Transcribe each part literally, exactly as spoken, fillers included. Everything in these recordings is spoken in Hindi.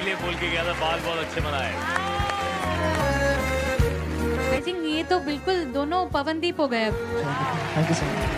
इसीलिए बोल के गया था बाल बहुत अच्छे बनाए। आई थिंक ये तो बिल्कुल दोनों पवनदीप हो गए अब। Thank you so much.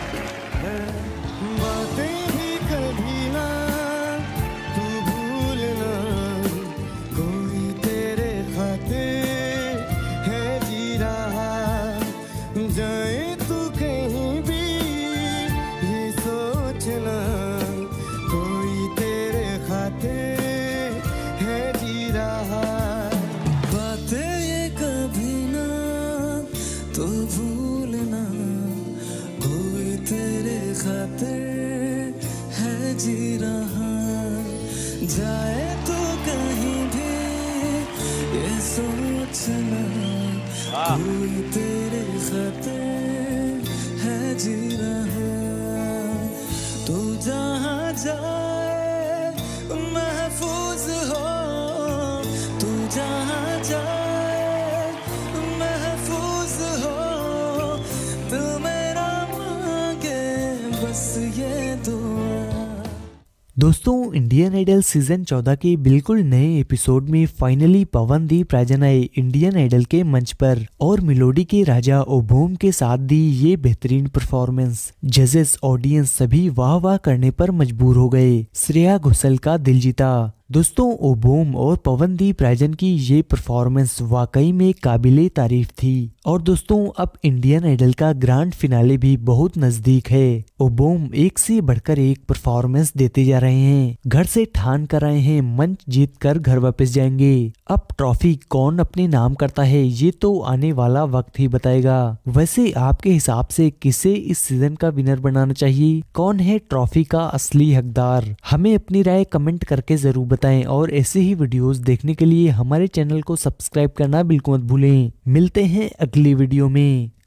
बातें भी कभी ना तू भूलना, कोई तेरे खातिर है जी रहा, जाए तू कहीं भी ये सोचना, कोई तेरे खातिर है जी रहा। बातें ये कभी ना तू भूलना, कोई तेरे खातिर है जी रहा, जाए तो कहीं भी ये सोचना, कोई तेरे खातिर है जी रहा। तू जहाँ जाए महफूज हो, तू जहाँ जाए महफूज हो, तू मेरा मांगे बस ये दुआ। दोस्तों, इंडियन आइडल सीजन चौदह के बिल्कुल नए एपिसोड में फाइनली पवनदीप राजन आए इंडियन आइडल के मंच पर और मेलोडी के राजा ओबोम के साथ दी ये बेहतरीन परफॉर्मेंस। जजेस, ऑडियंस सभी वाह वाह करने पर मजबूर हो गए। श्रेया घोषाल का दिल जीता। दोस्तों, ओबोम और पवनदीप राजन की ये परफॉर्मेंस वाकई में काबिले तारीफ थी। और दोस्तों, अब इंडियन आइडल का ग्रैंड फिनाले भी बहुत नजदीक है। ओबोम एक से बढ़कर एक परफॉर्मेंस देते जा रहे हैं। घर से ठान कर आए हैं मंच जीत कर घर वापस जाएंगे। अब ट्रॉफी कौन अपने नाम करता है ये तो आने वाला वक्त ही बताएगा। वैसे आपके हिसाब से किसे इस सीजन का विनर बनाना चाहिए? कौन है ट्रॉफी का असली हकदार? हमें अपनी राय कमेंट करके जरूर बताएं और ऐसे ही वीडियोस देखने के लिए हमारे चैनल को सब्सक्राइब करना बिल्कुल मत भूलें। मिलते हैं अगली वीडियो में।